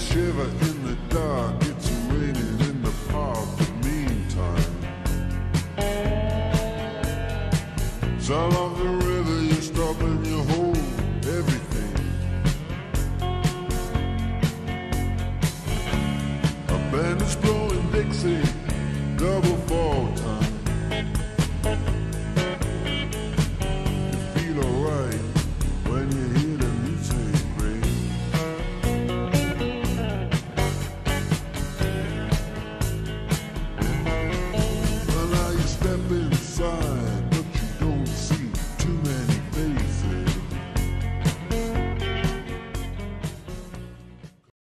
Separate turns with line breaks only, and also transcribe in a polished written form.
shiver in the dark. It's raining in the park. But meantime, sound of the river, you stop and you hold everything. A band is blowing